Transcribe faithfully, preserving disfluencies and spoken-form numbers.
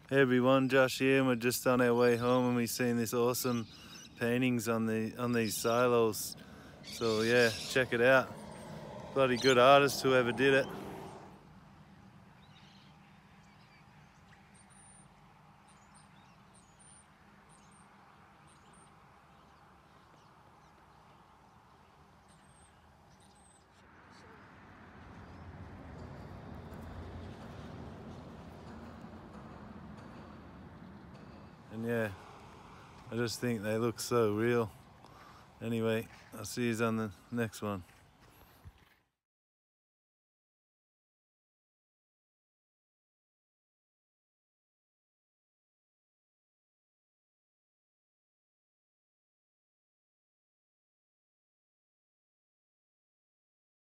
Hey everyone, Josh here, and we're just on our way home and we've seen this awesome paintings on the on these silos. So yeah, check it out. Bloody good artist, whoever did it. And yeah, I just think they look so real. Anyway, I'll see you on the next one.